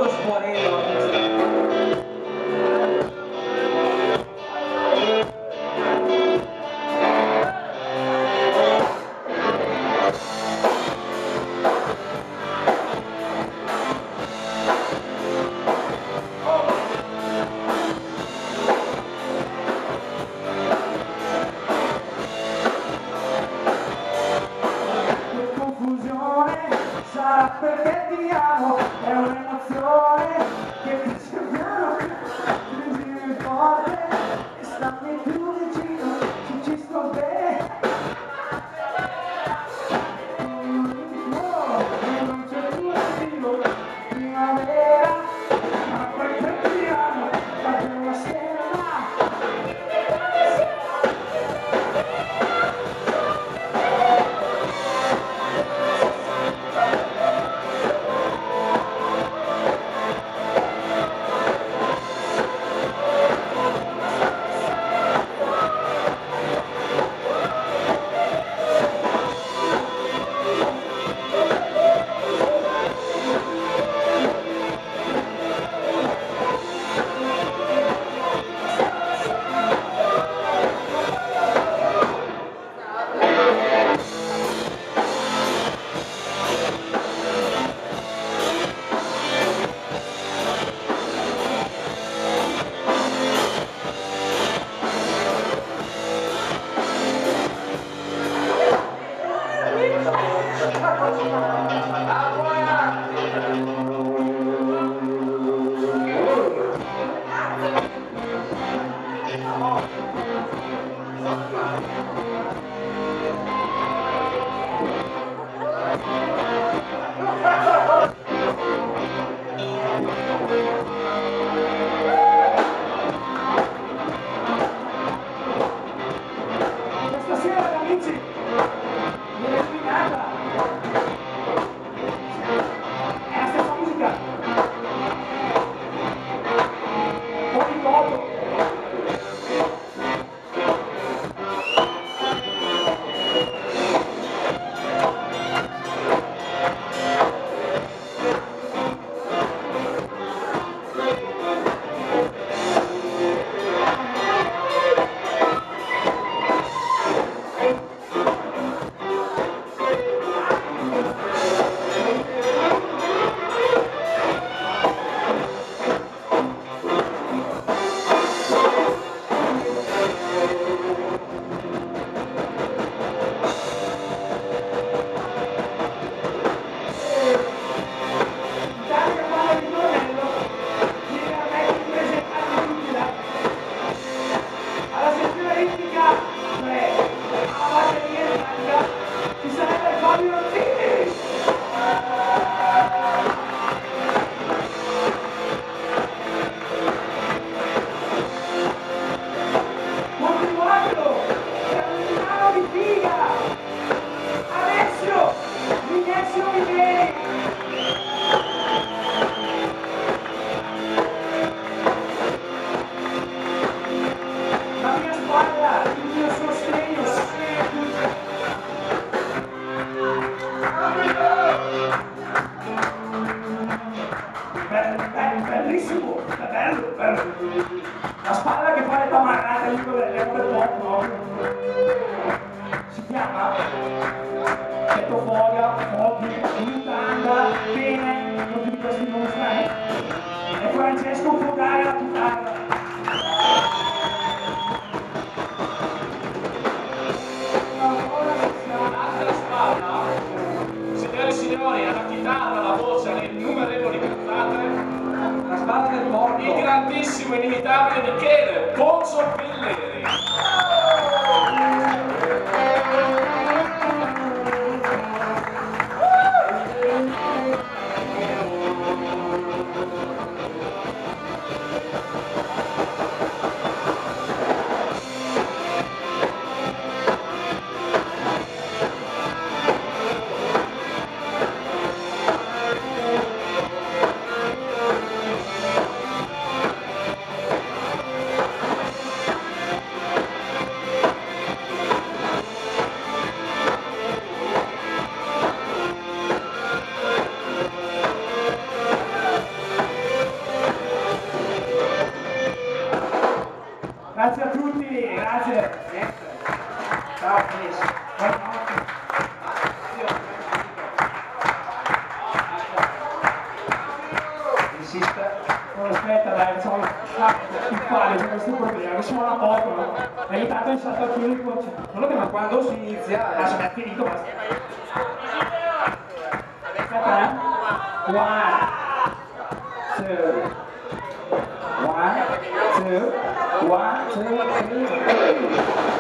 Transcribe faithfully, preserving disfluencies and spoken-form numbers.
molto sboreno. Perché ti amo, è un'emozione che ti c'è piano, stringimi forte e stammi più vicino, se ci sto bene. No, non c'è più respiro, primavera, ma perché ti amo, fate una sera. Bellissimo, è bello, bello. La spalla che fa le tamarrate lì con le gambe pop, si chiama pettofolia, fogli, mutanda, bene, tutti questi nomi strani. E Francesco Fogare la chitarra. L'altra spalla, signore e signori, alla chitarra, alla voce, alle innumerevoli cantate, La spalla del porco. il grandissimo e inimitabile Michele Pozzo Pelleri. Ciao, Chris. Buonanotte. Insiste. Oh, aspetta, dai, facciamo il quale c'è questo problema, siamo a poco, no? E intanto è saltato più il concetto. Solo che ma quando si inizia... Ah, è finito, basta. Aspetta, eh? One, two, one, two, one, two, three.